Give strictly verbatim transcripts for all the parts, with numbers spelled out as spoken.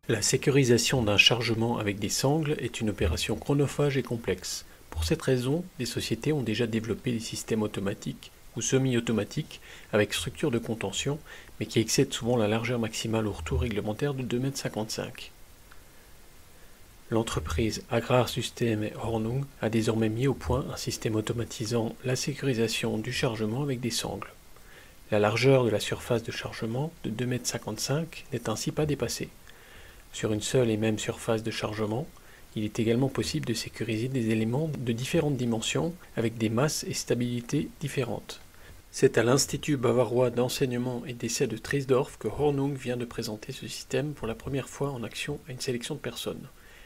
La sécurisation d'un chargement avec des sangles est une opération chronophage et complexe. Pour cette raison, des sociétés ont déjà développé des systèmes automatiques ou semi-automatiques avec structure de contention, mais qui excèdent souvent la largeur maximale au retour réglementaire de deux mètres cinquante-cinq. L'entreprise Agrarsystem et Hornung a désormais mis au point un système automatisant la sécurisation du chargement avec des sangles. La largeur de la surface de chargement de deux mètres cinquante-cinq n'est ainsi pas dépassée. Sur une seule et même surface de chargement, il est également possible de sécuriser des éléments de différentes dimensions avec des masses et stabilités différentes. C'est à l'Institut bavarois d'enseignement et d'essai de Triesdorf que Hornung vient de présenter ce système pour la première fois en action à une sélection de personnes.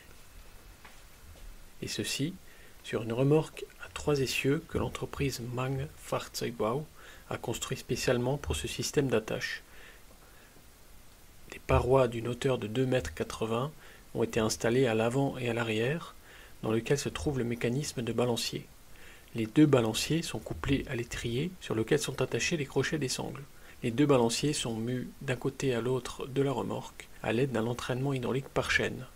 Et ceci sur une remorque à trois essieux que l'entreprise Mang Fahrzeugbau a construit spécialement pour ce système d'attache. Des parois d'une hauteur de deux mètres quatre-vingts ont été installées à l'avant et à l'arrière, dans lequel se trouve le mécanisme de balancier. Les deux balanciers sont couplés à l'étrier sur lequel sont attachés les crochets des sangles. Les deux balanciers sont mus d'un côté à l'autre de la remorque à l'aide d'un entraînement hydraulique par chaîne.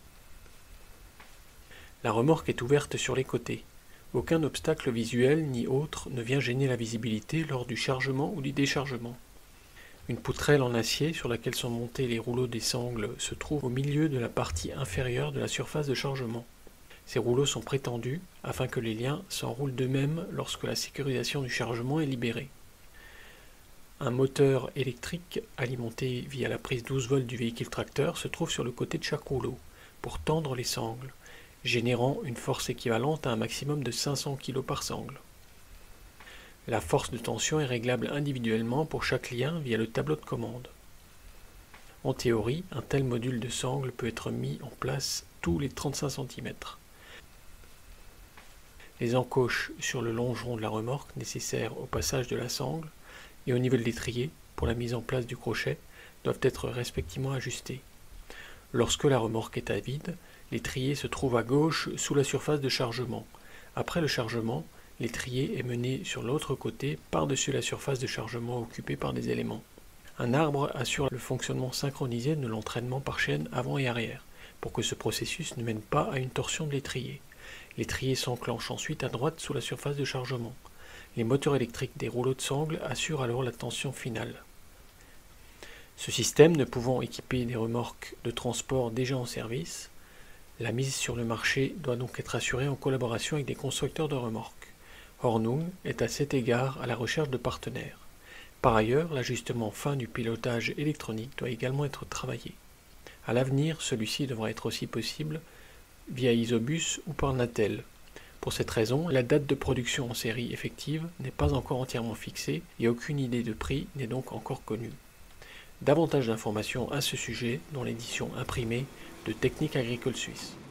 La remorque est ouverte sur les côtés. Aucun obstacle visuel ni autre ne vient gêner la visibilité lors du chargement ou du déchargement. Une poutrelle en acier sur laquelle sont montés les rouleaux des sangles se trouve au milieu de la partie inférieure de la surface de chargement. Ces rouleaux sont prétendus afin que les liens s'enroulent d'eux-mêmes lorsque la sécurisation du chargement est libérée. Un moteur électrique alimenté via la prise douze volts du véhicule tracteur se trouve sur le côté de chaque rouleau pour tendre les sangles, générant une force équivalente à un maximum de cinq cents kilogrammes par sangle. La force de tension est réglable individuellement pour chaque lien via le tableau de commande. En théorie, un tel module de sangle peut être mis en place tous les trente-cinq centimètres. Les encoches sur le longeron de la remorque nécessaires au passage de la sangle et au niveau de l'étrier pour la mise en place du crochet doivent être respectivement ajustées. Lorsque la remorque est à vide, l'étrier se trouve à gauche sous la surface de chargement. Après le chargement, l'étrier est mené sur l'autre côté par-dessus la surface de chargement occupée par des éléments. Un arbre assure le fonctionnement synchronisé de l'entraînement par chaîne avant et arrière, pour que ce processus ne mène pas à une torsion de l'étrier. L'étrier s'enclenche ensuite à droite sous la surface de chargement. Les moteurs électriques des rouleaux de sangle assurent alors la tension finale. Ce système ne pouvant équiper des remorques de transport déjà en service, la mise sur le marché doit donc être assurée en collaboration avec des constructeurs de remorques. Hornung est à cet égard à la recherche de partenaires. Par ailleurs, l'ajustement fin du pilotage électronique doit également être travaillé. À l'avenir, celui-ci devra être aussi possible via Isobus ou par Natel. Pour cette raison, la date de production en série effective n'est pas encore entièrement fixée et aucune idée de prix n'est donc encore connue. Davantage d'informations à ce sujet dans l'édition imprimée de Technique agricole suisse.